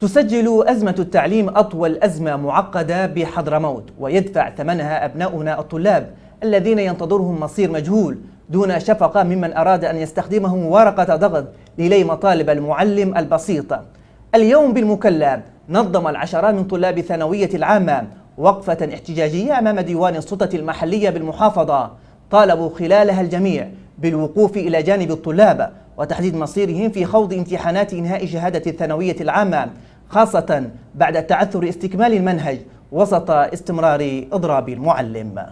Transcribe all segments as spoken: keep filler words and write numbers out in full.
تسجل أزمة التعليم أطول أزمة معقدة بحضرموت، ويدفع ثمنها أبناؤنا الطلاب الذين ينتظرهم مصير مجهول دون شفقة ممن أراد أن يستخدمهم ورقة ضغط للي مطالب المعلم البسيطة. اليوم بالمكلا نظم العشرات من طلاب الثانوية العامة وقفة احتجاجية أمام ديوان السلطة المحلية بالمحافظة، طالبوا خلالها الجميع بالوقوف إلى جانب الطلاب وتحديد مصيرهم في خوض امتحانات إنهاء شهادة الثانوية العامة، خاصة بعد تعثر استكمال المنهج وسط استمرار إضراب المعلم.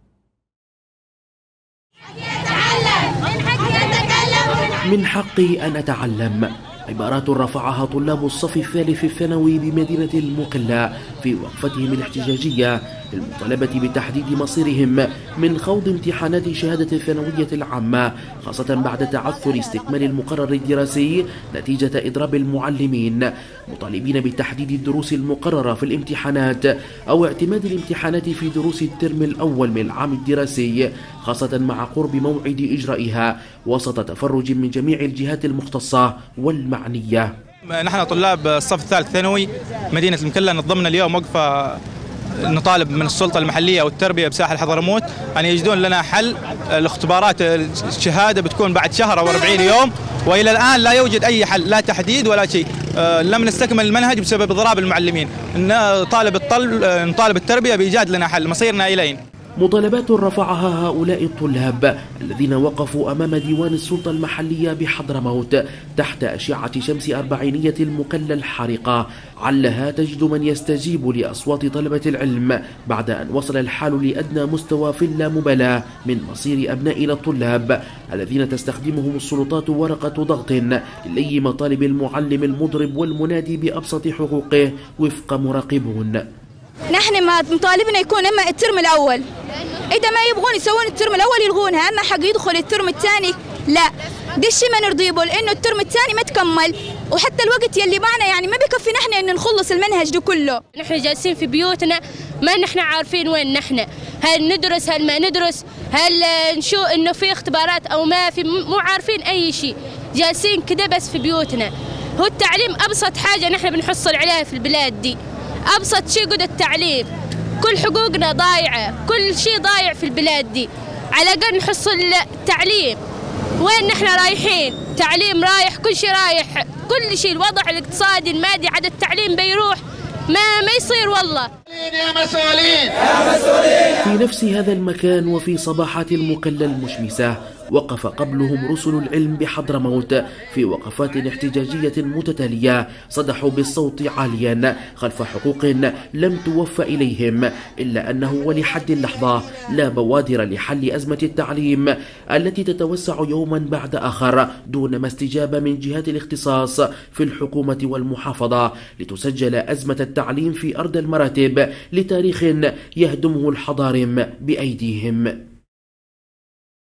من حقي أن أتعلم، عبارات رفعها طلاب الصف الثالث الثانوي بمدينة المكلا في وقفتهم الاحتجاجية للمطالبة بتحديد مصيرهم من خوض امتحانات شهادة الثانوية العامة، خاصة بعد تعثر استكمال المقرر الدراسي نتيجة إضراب المعلمين، مطالبين بتحديد الدروس المقررة في الامتحانات أو اعتماد الامتحانات في دروس الترم الأول من العام الدراسي، خاصة مع قرب موعد إجرائها وسط تفرج من جميع الجهات المختصة والمعنية. نحن طلاب الصف الثالث ثانوي مدينة المكلا نظمنا اليوم وقفة نطالب من السلطة المحلية والتربية بساحل حضرموت أن يجدون لنا حل. الاختبارات الشهادة بتكون بعد شهر أو أربعين يوم، وإلى الآن لا يوجد أي حل، لا تحديد ولا شيء. لم نستكمل المنهج بسبب إضراب المعلمين. نطالب الطلب نطالب التربية بإيجاد لنا حل، مصيرنا إلين. مطالبات رفعها هؤلاء الطلاب الذين وقفوا أمام ديوان السلطة المحلية بحضرموت تحت أشعة شمس أربعينية المكلا الحارقة، علها تجد من يستجيب لأصوات طلبة العلم بعد أن وصل الحال لأدنى مستوى في اللامبالاة من مصير أبنائنا الطلاب الذين تستخدمهم السلطات ورقة ضغط لأي مطالب المعلم المضرب والمنادي بأبسط حقوقه وفق مراقبون. نحن ما مطالبنا يكون اما الترم الاول، اذا ما يبغون يسوون الترم الاول يلغونها، اما حق يدخل الترم الثاني لا، ده الشيء ما نرضيه به، لانه الترم الثاني ما تكمل وحتى الوقت يلي معنا يعني ما بكفي نحن ان نخلص المنهج ده كله. نحن جالسين في بيوتنا ما نحن عارفين وين نحن، هل ندرس هل ما ندرس، هل نشوف انه في اختبارات او ما في، مو عارفين اي شيء، جالسين كده بس في بيوتنا. هو التعليم ابسط حاجه نحن بنحصل عليها في البلاد دي، أبسط شيء قد التعليم، كل حقوقنا ضايعة، كل شيء ضايع في البلاد دي، على الأقل نحصل التعليم. وين نحن رايحين؟ تعليم رايح، كل شيء رايح، كل شيء، الوضع الاقتصادي المادي عاد التعليم بيروح، ما ما يصير والله. يا مسؤولين يا مسؤولين. في نفس هذا المكان وفي صباحات المكلا المشمسة وقف قبلهم رسل العلم بحضرموت في وقفات احتجاجية متتالية، صدحوا بالصوت عاليا خلف حقوق لم توفى إليهم، إلا أنه ولحد اللحظة لا بوادر لحل أزمة التعليم التي تتوسع يوما بعد آخر دون ما استجابة من جهات الاختصاص في الحكومة والمحافظة لتسجل أزمة التعليم في أرض المراتب لتاريخ يهدمه الحضارم بأيديهم.